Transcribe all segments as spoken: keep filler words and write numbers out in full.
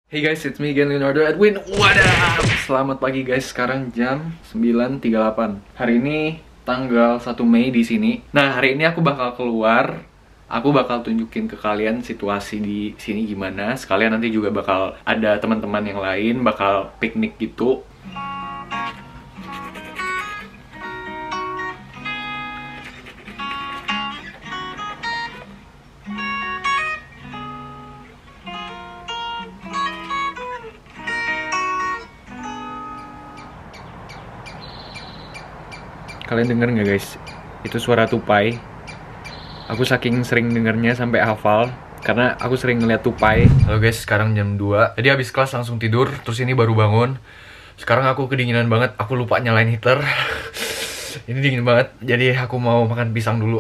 Hey guys, it's me again, Leonardo Edwin. What up? Selamat pagi guys, sekarang jam sembilan tiga puluh delapan. Hari ini tanggal satu Mei di sini. Nah, hari ini aku bakal keluar. Aku bakal tunjukin ke kalian situasi di sini gimana. Sekalian nanti juga bakal ada teman-teman yang lain, bakal piknik gitu. Kalian denger nggak guys? Itu suara tupai. Aku saking sering dengernya sampai hafal karena aku sering ngeliat tupai. Halo guys, sekarang jam dua. Jadi habis kelas langsung tidur, terus ini baru bangun. Sekarang aku kedinginan banget, aku lupa nyalain heater. Ini dingin banget, jadi aku mau makan pisang dulu.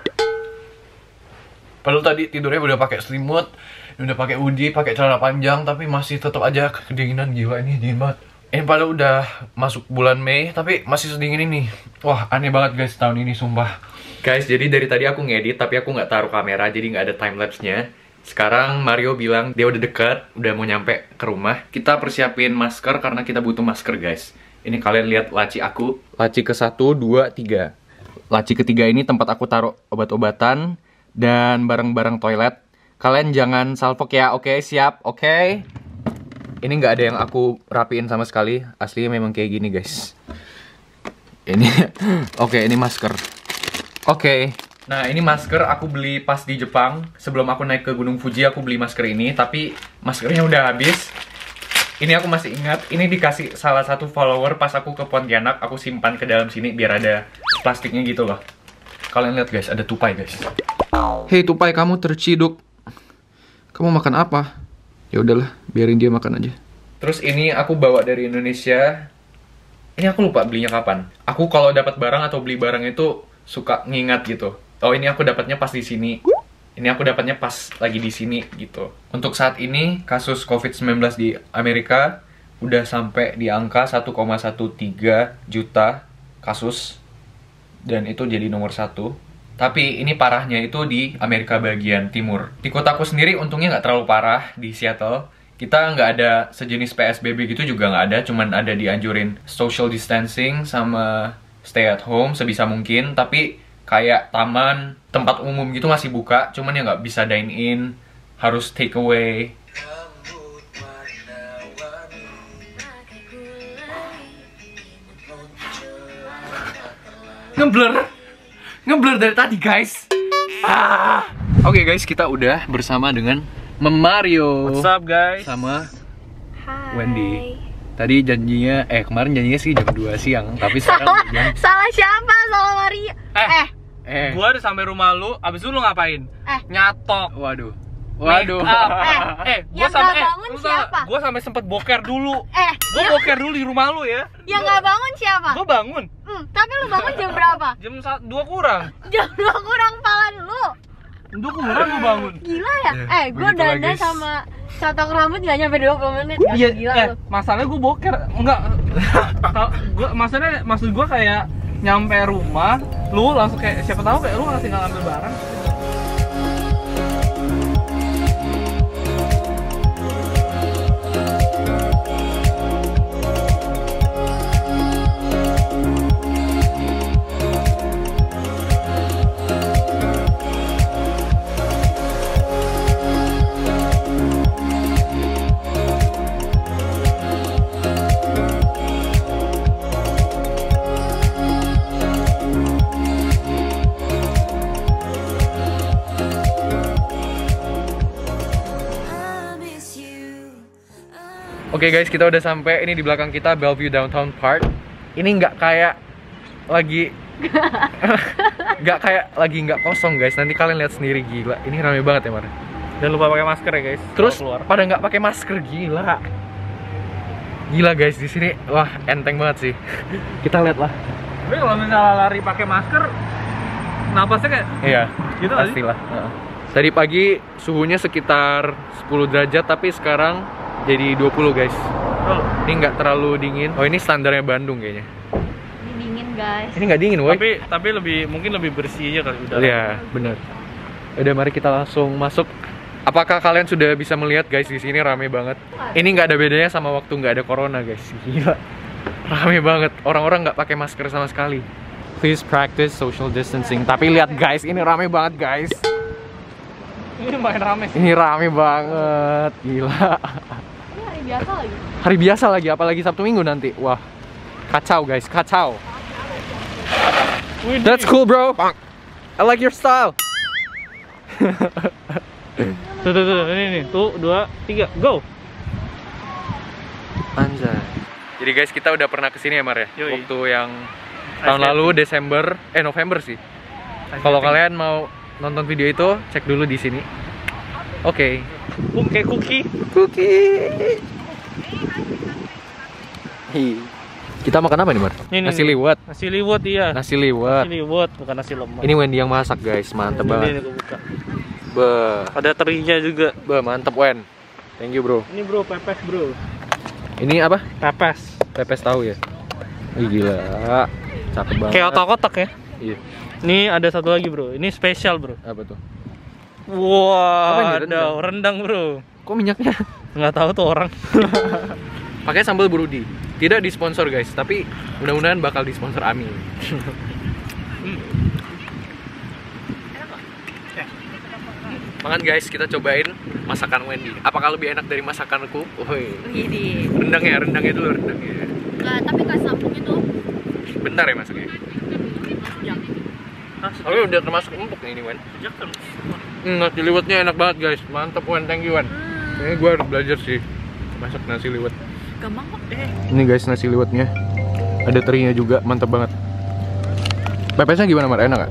Padahal tadi tidurnya udah pakai selimut, udah pakai hoodie, pakai celana panjang, tapi masih tetap aja kedinginan. Gila, ini dingin banget. Ini padahal udah masuk bulan Mei, tapi masih sedingin ini. Wah, aneh banget guys tahun ini, sumpah. Guys, jadi dari tadi aku ngedit, tapi aku nggak taruh kamera, jadi nggak ada timelapse-nya. Sekarang Mario bilang dia udah deket, udah mau nyampe ke rumah. Kita persiapin masker karena kita butuh masker guys. Ini kalian lihat laci aku. Laci ke satu, dua, tiga. Laci ketiga ini tempat aku taruh obat-obatan dan barang-barang toilet. Kalian jangan salfok ya, oke? Siap, oke? Ini nggak ada yang aku rapiin sama sekali. Aslinya memang kayak gini guys. Ini oke, ini masker. Oke. Nah, ini masker aku beli pas di Jepang. Sebelum aku naik ke Gunung Fuji aku beli masker ini, tapi maskernya udah habis. Ini aku masih ingat, ini dikasih salah satu follower pas aku ke Pontianak. Aku simpan ke dalam sini biar ada plastiknya gitu loh. Kalian lihat guys, ada tupai guys. Hei tupai, kamu terciduk. Kamu makan apa? Ya udahlah, biarin dia makan aja. Terus ini aku bawa dari Indonesia. Ini aku lupa belinya kapan. Aku kalau dapat barang atau beli barang itu suka ngingat gitu. Oh, ini aku dapatnya pas di sini. Ini aku dapatnya pas lagi di sini gitu. Untuk saat ini kasus covid sembilan belas di Amerika udah sampai di angka satu koma tiga belas juta kasus. Dan itu jadi nomor satu. Tapi ini parahnya itu di Amerika bagian timur. Di kotaku sendiri untungnya nggak terlalu parah di Seattle. Kita nggak ada sejenis P S B B gitu juga nggak ada. Cuman ada dianjurin social distancing sama stay at home sebisa mungkin. Tapi kayak taman, tempat umum gitu masih buka. Cuman ya nggak bisa dine in, harus take away. Ngeblur. Ngeblur dari tadi guys. ah. Oke okay, guys, kita udah bersama dengan Mario. What's up guys? Sama Hai. Wendy. Tadi janjinya, eh kemarin janjinya sih jam dua siang. Tapi sekarang Salah, jam... salah siapa? Salah Mario. Eh, Eh, Eh, gua udah sampai rumah lu, abis itu lu ngapain? Eh. Nyatok. waduh. Waduh. Make up. eh, gua yang sampai nggak bangun lu tau siapa? nggak? Gua sampai sempet boker dulu. eh, Gua yang, boker dulu di rumah lu ya. yang nggak bangun siapa? Gua bangun Hmm, tapi lu bangun jam berapa? jam satu dua kurang. Jam dua kurang pala lu. Dua kurang gua bangun. Gila ya? Ya, eh, gue begitulah, dandan guys. sama catok rambut nggak nyampe dua puluh menit. Gak Iya, gila eh, lu. masalahnya gua boker. Enggak. Tau- gua maksudnya maksud gua kayak nyampe rumah, lu langsung kayak siapa tahu kayak lu nggak tinggal ambil barang. Oke guys, kita udah sampai. Ini di belakang kita Bellevue Downtown Park. Ini nggak kayak lagi nggak kayak lagi nggak kosong guys. Nanti kalian lihat sendiri, gila. Ini rame banget ya Mar. Dan lupa pakai masker ya guys. Terus kalau keluar. pada nggak pakai masker, gila. Gila guys, di sini wah enteng banget sih. Kita lihat lah. Tapi kalau misalnya lari pakai masker, napasnya kayak Iya, gitu nggak sih? pastilah. Heeh. Tadi pagi suhunya sekitar sepuluh derajat, tapi sekarang jadi dua puluh guys. Oh. Ini nggak terlalu dingin. Oh, ini standarnya Bandung kayaknya. Ini dingin guys. Ini nggak dingin, woy. Tapi tapi lebih mungkin lebih bersih aja kali udara. Iya, benar. Udah, mari kita langsung masuk Apakah kalian sudah bisa melihat guys, di sini rame banget. Ini nggak ada bedanya sama waktu nggak ada corona guys. Gila, rame banget. Orang-orang nggak pakai masker sama sekali. Please practice social distancing. Tapi lihat guys, ini rame banget guys. Ini main rame sih. Ini rame banget, gila. Ini hari biasa lagi. Hari biasa lagi, apalagi Sabtu Minggu nanti. Wah, kacau guys, kacau. That's cool bro. I like your style. Tuh, tuh, tuh, ini nih, tuh, dua, tiga, go! Anjay. Jadi guys, kita udah pernah kesini ya Mar ya? Yoi. Waktu yang tahun lalu Desember, eh November sih. Kalau kalian mau nonton video itu, cek dulu di sini. Oke. Okay. Oke, cookie. Cookie. Hi. Kita makan apa nih Mar? Ini, Nasi nih. liwet. Nasi liwet iya. Nasi liwet. Nasi liwet, bukan nasi lemak. Ini Wendy yang masak guys, mantep Ini banget. nih, gua buka. Be, Ada terinya juga. be, mantep Wen. Thank you bro. Ini bro, pepes bro. Ini apa? Pepes. Pepes tahu ya? Ih gila, cakep banget. Kayak otak-otak ya. Iya. Ini ada satu lagi bro. Ini spesial bro. Apa tuh? Wah, Apa ini, ada rendang? rendang bro. Kok minyaknya? Nggak tahu tuh orang. Pakai sambal Brudi. Tidak disponsor guys, tapi mudah-mudahan bakal disponsor Ami. Makan guys, kita cobain masakan Wendy. Apakah lebih enak dari masakanku? Woi. Gini. Rendangnya, rendangnya dulu rendangnya. Nggak, tapi nggak sambung itu. Bentar ya masaknya. Ya. Tapi udah termasuk empuk nih ini Wen. Jangan. Hmm, nasi liwetnya enak banget guys. Mantap Wen, thank you Wen. Kayaknya gue harus belajar sih masak nasi liwet. Gampang kok. Eh. Ini guys nasi liwetnya. Ada terinya juga, mantap banget. Pepesnya gimana Mar? Enak gak?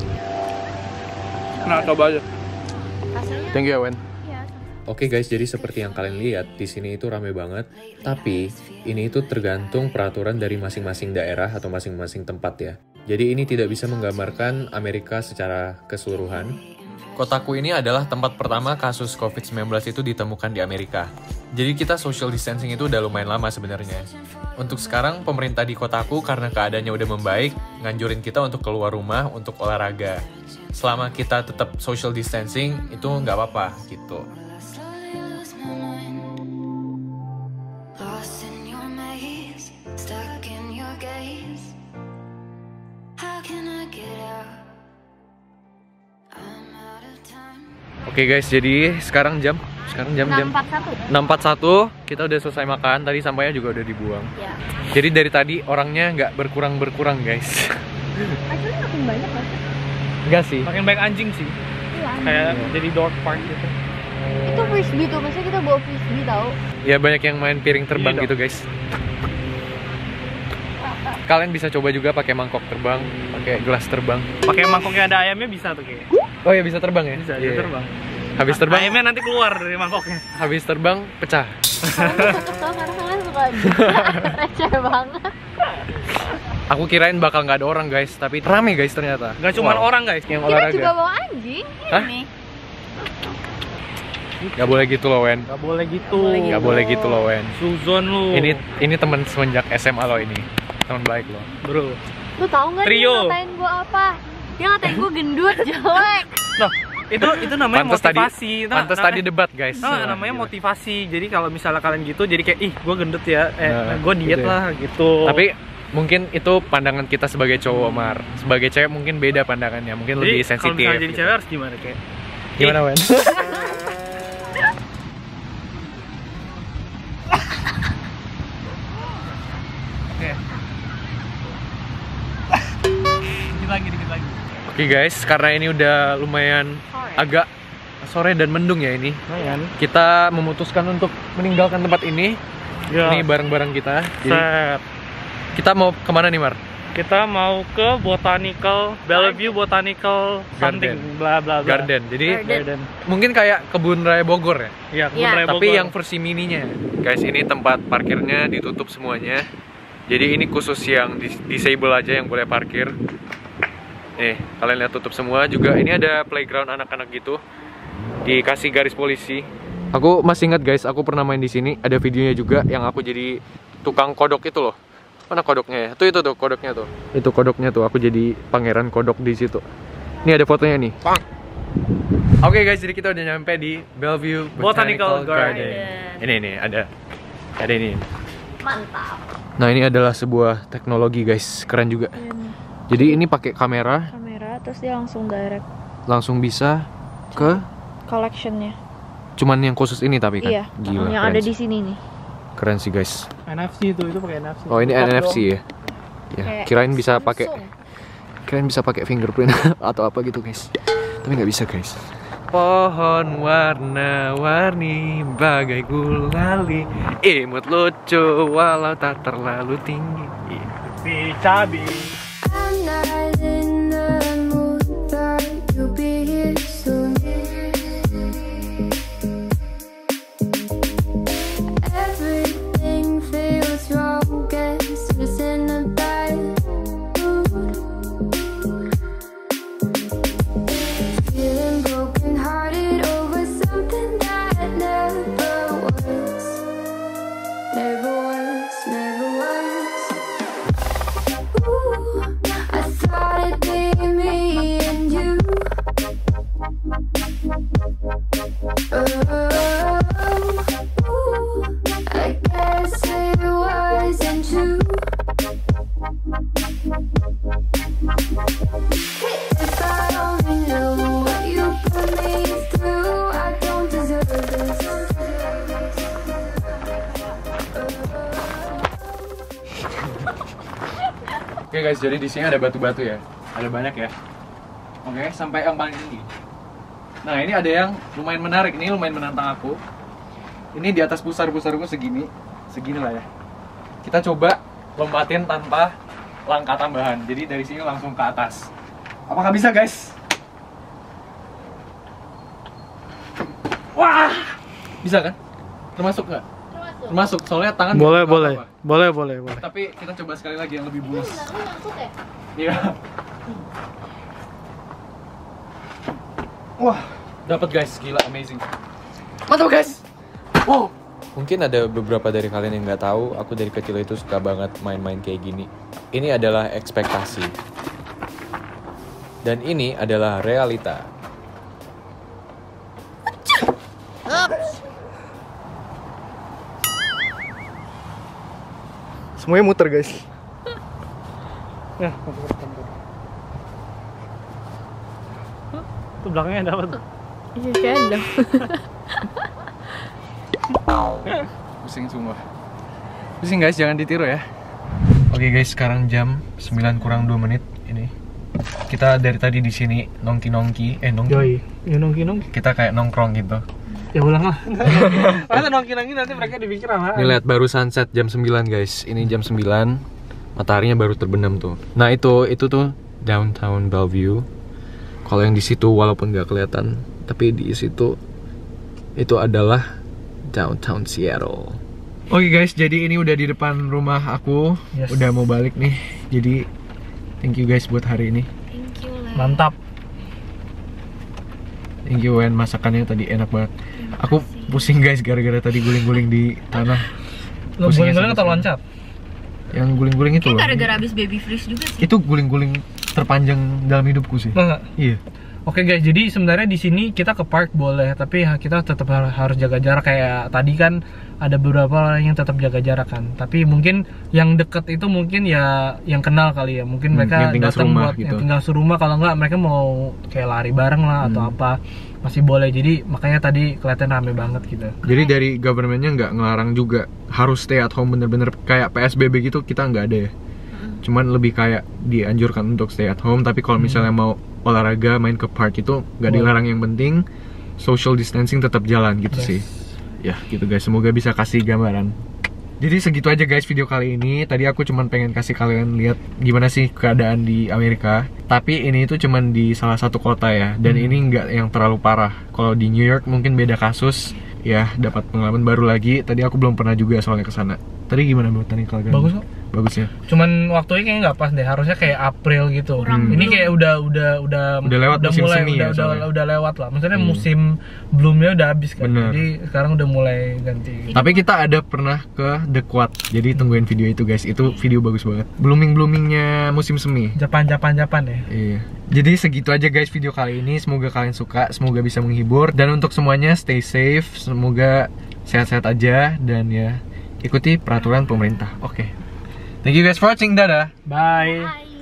Nah, coba aja. Rasanya. Thank you ya Wen. Iya. Oke guys, jadi seperti yang kalian lihat, di sini itu rame banget. Tapi, ini itu tergantung peraturan dari masing-masing daerah atau masing-masing tempat ya. Jadi ini tidak bisa menggambarkan Amerika secara keseluruhan. Kotaku ini adalah tempat pertama kasus covid sembilan belas itu ditemukan di Amerika. Jadi kita social distancing itu udah lumayan lama sebenarnya. Untuk sekarang, pemerintah di kotaku karena keadaannya udah membaik, nganjurin kita untuk keluar rumah untuk olahraga. Selama kita tetap social distancing, itu nggak apa-apa gitu. Lost in your maze, stuck in your gaze. How can I get out? I'm out of time. Oke guys, jadi sekarang jam sekarang jam jam enam empat satu. enam empat satu. Kita udah selesai makan. Tadi sampahnya juga udah dibuang. Ya. Jadi dari tadi orangnya nggak berkurang berkurang guys. Actually makin banyak nggak sih? Enggak sih. Makin baik anjing sih. Iya. Kayak jadi dog park gitu. Itu frisbee tuh, maksudnya kita bawa frisbee tau. Ya banyak yang main piring terbang Iya gitu guys. Kalian bisa coba juga pakai mangkok terbang, pakai gelas terbang. Pakai mangkoknya ada ayamnya bisa tuh kayak. Oh ya bisa terbang ya? Bisa, Iya. bisa terbang. Habis terbang, Ayamnya nanti keluar dari mangkoknya. habis terbang pecah. Kalian cocok tau karena kalian suka receh banget. Aku kirain bakal nggak ada orang guys, tapi rame guys ternyata. Gak cuma Wow. orang guys. Yang Kita olahraga. juga bawa anjing. Hah? Ini. Gak boleh gitu loh Wen. Gak boleh gitu. Nggak boleh gitu. Gak boleh gitu loh Wen. Suzon lu. Ini ini teman semenjak S M A lo ini, teman baik lo. bro. Lu tau nggak dia Trio. ngatain gua apa? Dia ngatain gua gendut, jelek. Loh, itu itu namanya Pantes tadi, motivasi. Nah, pantes nah, tadi debat guys. Nah, namanya Gila. motivasi. Jadi kalau misalnya kalian gitu, jadi kayak ih, gue gendut ya, eh, Nah, gue diet gitu ya. lah gitu. Tapi mungkin itu pandangan kita sebagai cowok Mar. Sebagai cewek mungkin beda pandangannya, mungkin jadi, lebih kalau sensitif. misalnya jadi gitu. cewek harus gimana kayak? Gimana Wen? Oke. Dikit lagi, dikit lagi. Oke guys, karena ini udah lumayan Sore. agak sore dan mendung ya ini. Lumayan. Kita memutuskan untuk meninggalkan tempat ini. Ya. Ini barang-barang kita. Jadi Set. kita mau kemana nih Mar? Kita mau ke Botanical Bellevue Botanical Garden. something bla bla bla. Garden. Jadi Garden. mungkin kayak kebun raya Bogor ya. Iya, Kebun Iya. Raya Tapi Bogor. yang versi mininya. Guys, ini tempat parkirnya ditutup semuanya. Jadi ini khusus yang dis- disable aja yang boleh parkir. Nih, kalian lihat tutup semua. Juga ini ada playground anak-anak gitu. Dikasih garis polisi. Aku masih ingat guys, aku pernah main di sini. Ada videonya juga yang aku jadi tukang kodok itu loh. Mana kodoknya ya? Tuh itu tuh kodoknya tuh. Itu kodoknya tuh. Aku jadi pangeran kodok di situ. Ini ada fotonya nih. Oke guys, jadi kita udah nyampe di Bellevue Botanical Botanical, Garden. Garden. Ini nih ada, ada ini. Mantap. Nah ini adalah sebuah teknologi guys, keren juga. Jadi ini pakai kamera, Kamera terus dia langsung direct langsung bisa ke, collectionnya. cuman yang khusus ini tapi kan. Iya. Gila. Yang keren ada sih. di sini nih. Keren sih guys. N F C itu, itu pakai N F C. Oh ini Tap N F C doang. ya. Ya, Kayak kirain bisa pakai, Samsung. kirain bisa pakai fingerprint atau apa gitu guys. Tapi nggak bisa guys. Pohon warna-warni bagai gulali, imut lucu walau tak terlalu tinggi. Si Cabi. I'm not in the mood, but you'll be here soon. Everything feels wrong, guess it's in a bad mood. Feeling broken hearted over something that never was. Never was, never was. Ooh, I thought it'd be me and you. Oh, ooh, I guess it wasn't true. If I only knew what you put me through, I don't deserve this. Oke guys, jadi di sini ada batu-batu ya, ada banyak ya. Oke, sampai yang paling tinggi. Nah ini ada yang lumayan menarik, ini lumayan menantang aku. Ini di atas pusar-pusarku segini, segini lah ya. Kita coba lompatin tanpa langkah tambahan. Jadi dari sini langsung ke atas. Apakah bisa guys? Wah, bisa kan? Termasuk nggak? Termasuk. Termasuk, soalnya tangan Boleh, nggak boleh. apa-apa. Boleh, boleh, boleh. Tapi kita coba sekali lagi yang lebih bulus. Ini nyangkut ya? Iya. Wah, dapat guys, gila amazing. Mantap guys. Wow. Mungkin ada beberapa dari kalian yang nggak tahu, aku dari kecil itu suka banget main-main kayak gini. Ini adalah ekspektasi. Dan ini adalah realita. Semuanya muter, guys. Ya, muter, muter. Tuh belakangnya ada apa tuh? Iya, kayak ada. Pusing semua. Pusing guys, jangan ditiru ya. Oke guys, sekarang jam sembilan kurang dua menit ini. Kita dari tadi di sini nongki-nongki, eh nongki. Yoi, ya nongki-nongki. Kita kayak nongkrong gitu. Ya ulang lah. Masa nongki-nongki nanti mereka dipikir apa? Ini lihat baru sunset jam sembilan guys. Ini jam sembilan. Mataharinya baru terbenam tuh. Nah, itu itu tuh downtown Bellevue. Kalau yang di situ walaupun nggak kelihatan, tapi di situ itu adalah downtown Seattle. Oke guys, jadi ini udah di depan rumah aku. Yes. Udah mau balik nih. Jadi thank you guys buat hari ini. Thank you lah. Mantap. Thank you Wen, masakannya tadi enak banget. Aku pusing guys gara-gara tadi guling-guling di tanah. Lo Pusingnya guling-guling atau sebesar- loncat? Yang guling-guling itu Kayak loh. gara-gara abis baby freeze juga sih. Itu guling-guling terpanjang dalam hidupku sih. Masa? Iya. Oke guys, jadi sebenarnya di sini kita ke park boleh, tapi ha- kita tetap har- harus jaga jarak. Kayak tadi kan ada beberapa orang yang tetap jaga jarak kan. Tapi mungkin yang deket itu mungkin ya yang kenal kali ya. Mungkin Hmm, mereka yang tinggal datang serumah buat gitu. yang tinggal serumah. Kalau nggak mereka mau kayak lari bareng lah atau Hmm. apa, masih boleh. Jadi makanya tadi kelihatan rame banget gitu. Jadi dari governmentnya nggak ngelarang juga harus stay at home bener-bener kayak P S B B gitu, kita nggak ada ya. Cuman lebih kayak dianjurkan untuk stay at home. Tapi kalau misalnya mau olahraga main ke park itu nggak Boleh. dilarang, yang penting social distancing tetap jalan gitu Yes. sih. Ya gitu guys, semoga bisa kasih gambaran. Jadi segitu aja guys video kali ini. Tadi aku cuman pengen kasih kalian lihat gimana sih keadaan di Amerika. Tapi ini itu cuman di salah satu kota ya. Dan Hmm. ini nggak yang terlalu parah. Kalau di New York mungkin beda kasus. Ya dapat pengalaman baru lagi. Tadi aku belum pernah juga soalnya kesana. Tadi gimana buat tadi kalian? Bagus kok. bagusnya. Cuman waktunya kayaknya nggak pas deh, harusnya kayak April gitu. Kurang Ini belum. kayak udah udah udah Udah lewat musim mulai, semi udah, ya, udah, soalnya. udah lewat lah. Maksudnya Hmm. musim bloomnya udah habis kan. Bener. Jadi sekarang udah mulai ganti. Tapi kita ada pernah ke The Quad, jadi tungguin video itu guys. Itu video bagus banget. Blooming bloomingnya musim semi. Japan Japan Japan ya. Iya. Jadi segitu aja guys video kali ini. Semoga kalian suka, semoga bisa menghibur. Dan untuk semuanya stay safe, semoga sehat-sehat aja dan ya ikuti peraturan pemerintah. Oke. Thank you guys for watching. Dadah. Bye. Bye.